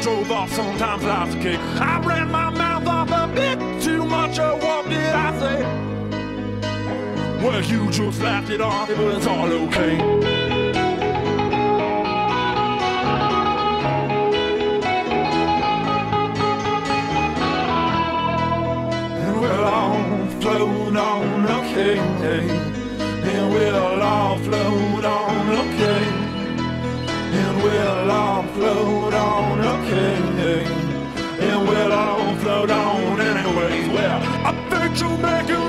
drove off, sometimes life's a kick. I ran my mouth off a bit too much, or what did I say? Well, you just laughed it off, it was all okay. And we'll all float on, okay. And we'll all float on, okay. And we'll all float on, okay. And we'll all float on anyways. Well, I bet you'll make it